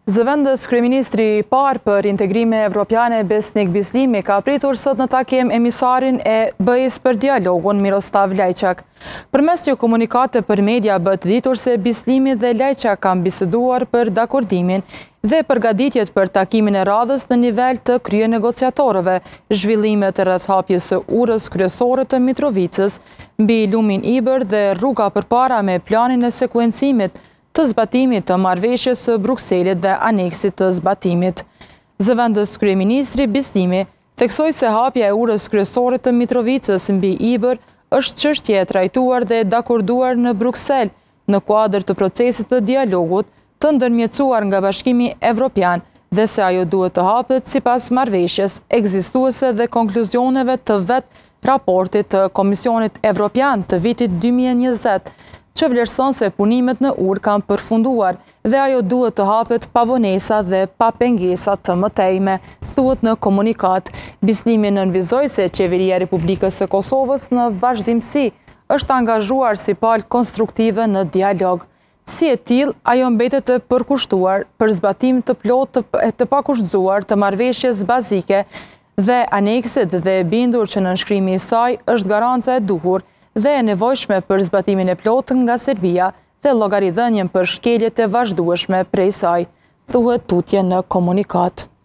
Zëvendës kryeministri I parë për integrime evropiane Besnik Bislimi ka pritur sot në takim emisarin e BE-s për dialogun Miroslav Lajçak. Përmes një komunikate për media bëhet ditur se Bislimi dhe Lajçak kanë biseduar për dakordimin dhe përgatitjet për takimin e radhës në nivel të krye negociatorëve, zhvillimet e rreth hapjes së urës kryesore të Mitrovicës mbi lumin Iber dhe rruga përpara me planin e sekuencimit të zbatimit të marrëveshjes së Brukselit dhe aneksit të zbatimit. Zëvendës kryeministri Bislimi theksoi se hapja e urës kryesore të Mitrovicës mbi Iber është çështje e trajtuar dhe dakorduar në Bruksel në kuadër të procesit të dialogut të ndërmjetësuar nga Bashkimi Evropian dhe se ajo duhet të hapet sipas marrëveshjes ekzistuese dhe konkluzioneve të raportit të Komisionit Evropian të vitit 2020, që vlerëson se punimet në urë kanë përfunduar dhe ajo duhet të hapet pa vonesa dhe pa pengesa të mëtejme, thuhet në komunikat. Bislimi nënvizoi se Qeveria e Republikës së Kosovës në vazhdimsi është angazhuar si palë konstruktive në dialog. Si e tillë, ajo mbetet të përkushtuar për zbatim të plotë të pakushtzuar të marrëveshjes bazike dhe aneksit dhe e bindur që nënshkrimi I saj është garanca e duhur dhe e nevojshme për zbatimin e plotë nga Serbia dhe llogaridhënien për shkeljet e vazhdueshme prej saj, thuhet tutje në komunikat.